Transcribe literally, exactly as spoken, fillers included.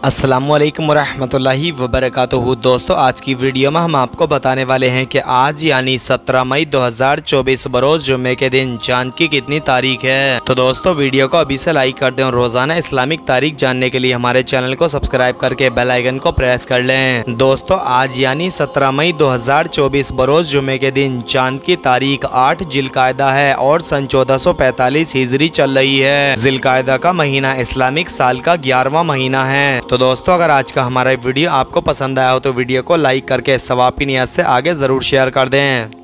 अस्सलामुअलैकुम वरहमतुल्लाहि वबरकातुहू। दोस्तों, आज की वीडियो में हम आपको बताने वाले हैं कि आज यानी सत्रह मई दो हज़ार चौबीस बरोज जुम्मे के दिन चांद की कितनी तारीख है। तो दोस्तों, वीडियो को अभी से लाइक कर दें और रोजाना इस्लामिक तारीख जानने के लिए हमारे चैनल को सब्सक्राइब करके बेल आइकन को प्रेस कर लें। दोस्तों, आज यानी सत्रह मई दो हज़ार चौबीस बरोज जुम्मे के दिन चांद की तारीख आठ जिलकायदा है और सन चौदह सौ पैंतालीस हिजरी चल रही है। जिलकायदा का महीना इस्लामिक साल का ग्यारहवां महीना है। तो दोस्तों, अगर आज का हमारा वीडियो आपको पसंद आया हो तो वीडियो को लाइक करके सवाब की नियत से आगे ज़रूर शेयर कर दें।